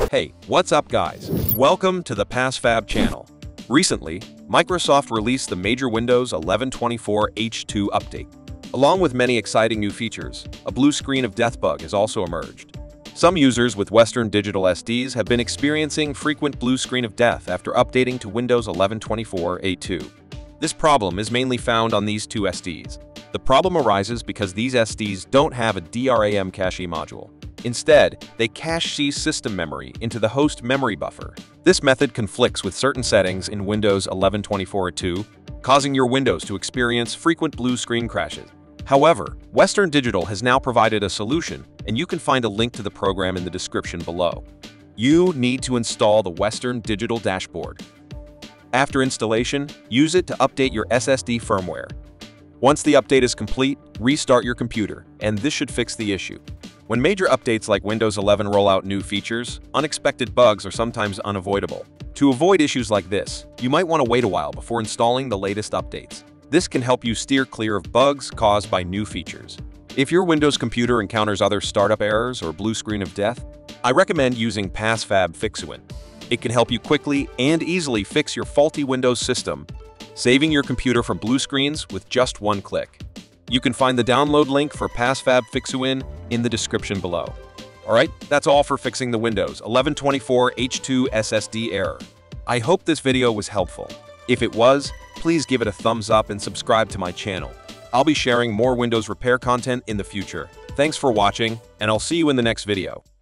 Hey, what's up guys? Welcome to the PassFab channel. Recently, Microsoft released the major Windows 11 24H2 update. Along with many exciting new features, a blue screen of death bug has also emerged. Some users with Western Digital SSDs have been experiencing frequent blue screen of death after updating to Windows 11 24H2. This problem is mainly found on these two SSDs. The problem arises because these SSDs don't have a DRAM cache module. Instead, they cache C system memory into the host memory buffer. This method conflicts with certain settings in Windows 11 24H2, causing your Windows to experience frequent blue screen crashes. However, Western Digital has now provided a solution, and you can find a link to the program in the description below. You need to install the Western Digital dashboard. After installation, use it to update your SSD firmware. Once the update is complete, restart your computer, and this should fix the issue. When major updates like Windows 11 roll out new features, unexpected bugs are sometimes unavoidable. To avoid issues like this, you might want to wait a while before installing the latest updates. This can help you steer clear of bugs caused by new features. If your Windows computer encounters other startup errors or blue screen of death, I recommend using PassFab FixUWin. It can help you quickly and easily fix your faulty Windows system, saving your computer from blue screens with just one click. You can find the download link for PassFab FixUWin in the description below. Alright, that's all for fixing the Windows 11 24H2 SSD error. I hope this video was helpful. If it was, please give it a thumbs up and subscribe to my channel. I'll be sharing more Windows repair content in the future. Thanks for watching, and I'll see you in the next video.